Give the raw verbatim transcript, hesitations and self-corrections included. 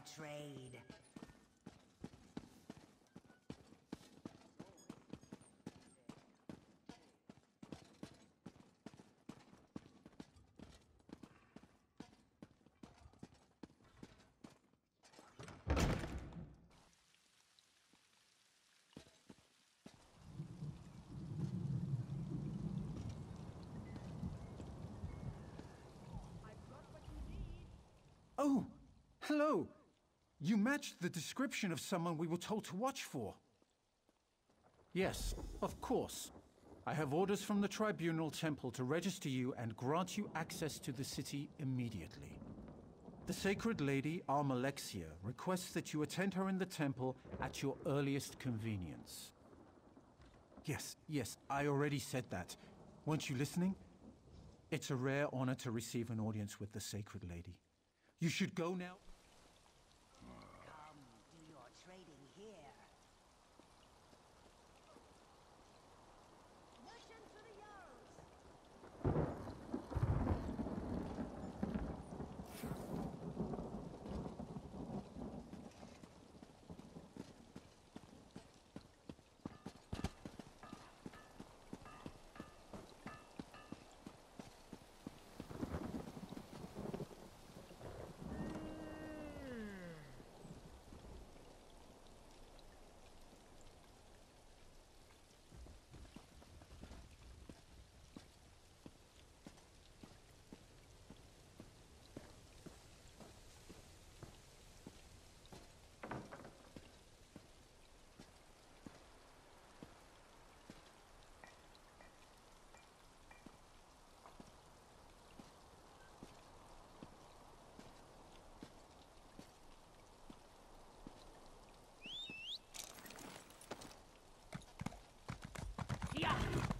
trade. Oh, hello. You matched the description of someone we were told to watch for. Yes, of course. I have orders from the Tribunal Temple to register you and grant you access to the city immediately. The Sacred Lady, Almalexia, requests that you attend her in the temple at your earliest convenience. Yes, yes, I already said that. Weren't you listening? It's a rare honor to receive an audience with the Sacred Lady. You should go now. Come, do your trading here. Mission to the Yarrows! Yeah.